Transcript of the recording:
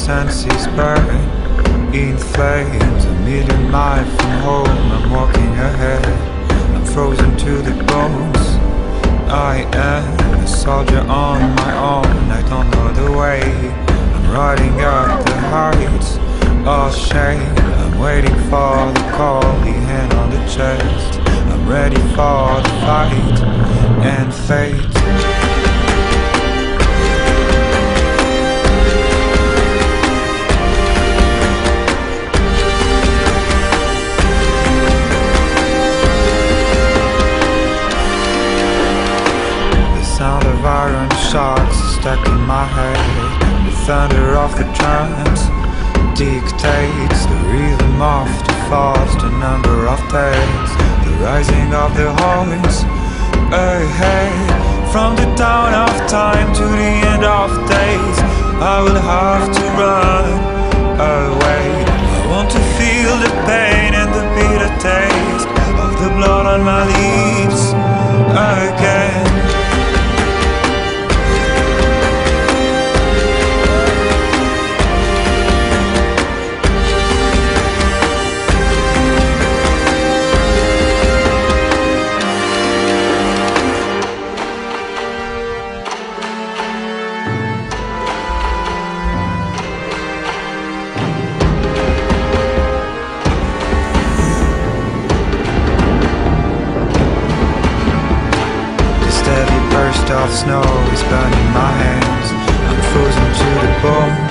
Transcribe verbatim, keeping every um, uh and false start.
senses burn in flames. A million miles from home, I'm walking ahead. I'm frozen to the bones. I am a soldier on my own. I don't know the way. I'm riding up the heights of shame. I'm waiting for the call, the hand on the chest. I'm ready for the fight and fate. Sound of iron shocks stuck in my head. The thunder of the drums dictates the rhythm of the falls, the number of days, the rising of the horns ahead. From the dawn of time to the end of days, I will have to run away. I want to feel the pain and the bitter taste of the blood on my lips again. Of snow is burning my hands. I'm frozen to the bone.